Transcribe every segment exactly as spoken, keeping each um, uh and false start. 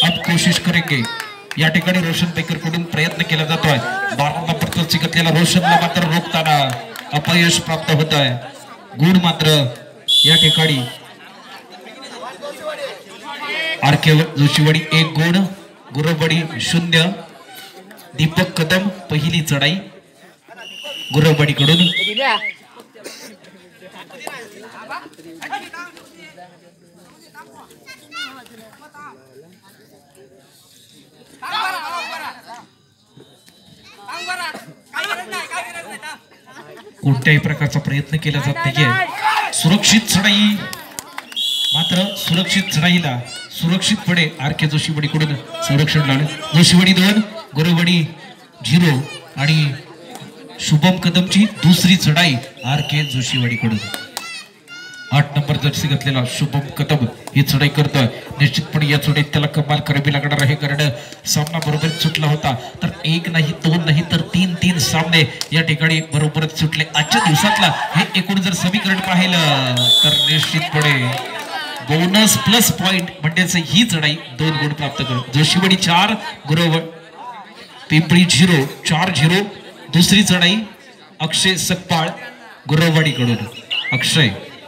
अब कोशिश करेंगे या ठिकाणी रोशन बेकर कडून प्रयत्न केला जातोय बारा नंबरचा चिकटलेला रोशनला मात्र रोखताना अपयश प्राप्त होत आहे गुण मात्र या ठिकाणी आर के जोशीवाडी एक गुण गुरववाडी शून्य दीपक कदम पहिली चढाई गुरववाडी कडून कोणत्याही प्रकारचा प्रयत्न केला जात नाहीये सुरक्षित चढाई मात्र सुरक्षित चढाईला सुरक्षितपणे आर के जोशीवाडी कडून संरक्षण लावलं जोशीवाडी दोन गुरववाडी झिरो आणि शुभम कदमची दुसरी चढाई आर के जोशीवाडी कडून आठ नंबर जर्सी घातलेला शुभम कदम ही चढाई करतोय निश्चितपणे या चढाईत त्याला कमाल करावी लागणार आहे कारण सामना बरोबर सुटला होता तर एक नाही दोन नाही तर तीन तीन सामने या ठिकाणी बरोबरच सुटले आजच्या दिवसातला हे एकूण जर समीकरण पाहिलं तर निश्चितपणे बोनस प्लस पॉइंट म्हणजेच ही चढाई दोन गुण प्राप्त करत जोशीवाडी चार गुरव पिंपळी झिरो चार झिरो दुसरी चढाई अक्षय सकपाळ गुरववाडी कडून अक्षय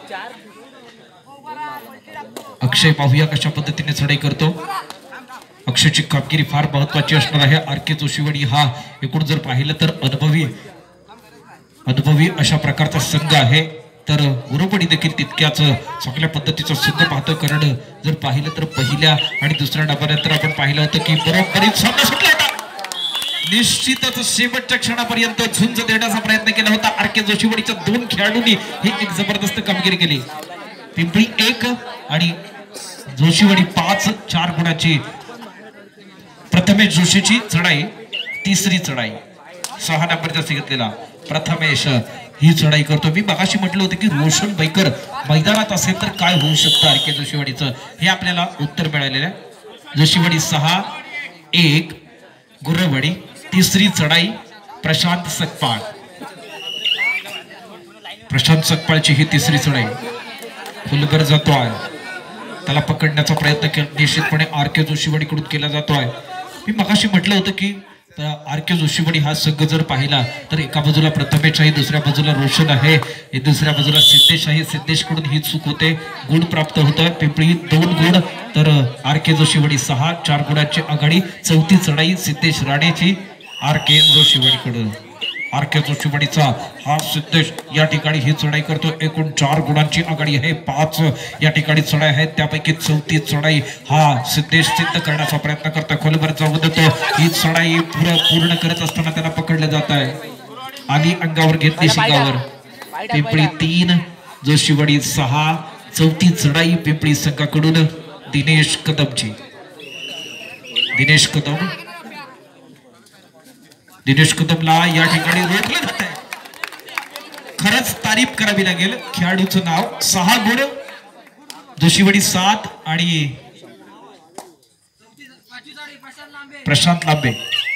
अक्षय पाहूया कशा पद्धतीने चढाई करतो अक्षयची कामगिरी फार महत्वाची असणार आहे आर के जोशीवाडी हा एकूण जर पाहिलं तर अनुभवी अनुभवी अशा प्रकारचा संघ आहे तर गुरववाडी देखील तितक्याच चांगल्या पद्धतीचा संघ पाहतो कारण जर पाहिलं तर पहिल्या आणि दुसऱ्या डब्यानंतर आपण पाहिलं होतं की बरोबरीत सामना सुटला होता निश्चितच शेवटच्या क्षणापर्यंत झुंज देण्याचा प्रयत्न केला होता आर के जोशीवाडीच्या दोन खेळाडूंनी ही एक जबरदस्त कामगिरी केली पिंपळी एक आणि जोशीवाडी पाच चार गुणाची प्रथमेश जोशीची चढाई तिसरी चढाई सहा नंबरचा घेतलेला प्रथमेश ही चढाई करतो मी मगाशी म्हटलं होतं की रोशन बैकर मैदानात असेल तर काय होऊ शकतं आर के जोशीवाडीचं हे आपल्याला उत्तर मिळालेलं आहे जोशीवाडी सहा एक गुरववाडी तिसरी चढाई प्रशांत सकपाळ प्रशांत सकपाळची ही तिसरी चढाई फुलगर जातोय त्याला पकडण्याचा प्रयत्न केला निश्चितपणे आर के जोशीवाडी कडून केला जातोय मी मगाशी म्हटलं होतं की आर के जोशीवाडी हा संघ जर पाहिला तर एका बाजूला प्रथमेश आहे दुसऱ्या बाजूला रोशन आहे दुसऱ्या बाजूला सिद्धेश आहे सिद्धेश कडून ही चूक होते गुण प्राप्त होतोय पिंपळी दोन गुण तर आर के जोशीवाडी सहा चार गुणांची आघाडी चौथी चढाई सिद्धेश राणेची आर के जोशीवाडी कडून आर के जोशीवाडीचा हा सिद्धेश या ठिकाणी ही चढाई करतो एकूण चार गुणांची आघाडी आहे पाच या ठिकाणी चढाई आहेत त्यापैकी चौथी चढाई हा सिद्धेश सिद्ध करण्याचा प्रयत्न करतो खोलवर जाऊ देतो ही चढाई पूर्ण पूर्ण करत असताना त्याला पकडलं जात आहे आली अंगावर घेतली शिंगावर पिंपळी तीन जोशीवाडी सहा चौथी चढाई पिंपळी संघाकडून दिनेश कदमची दिनेश कदम दिनेश कदमला या ठिकाणी रोखलं जात आहे खरंच तारीफ करावी लागेल खेळाडूचं नाव सहा गुण जोशीवाडी सात आणि प्रशांत लांबे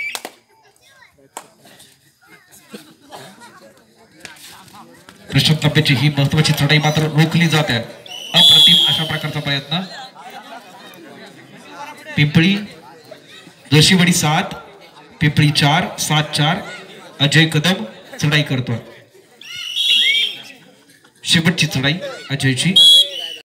प्रशांत लांबेची ही महत्वाची चढाई मात्र रोखली जात आहे अप्रतिम अशा प्रकारचा प्रयत्न पिंपळी जोशीवाडी सात पिंपळी चार सात चार अजय कदम चढाई करतोय शेवटची चढाई अजयची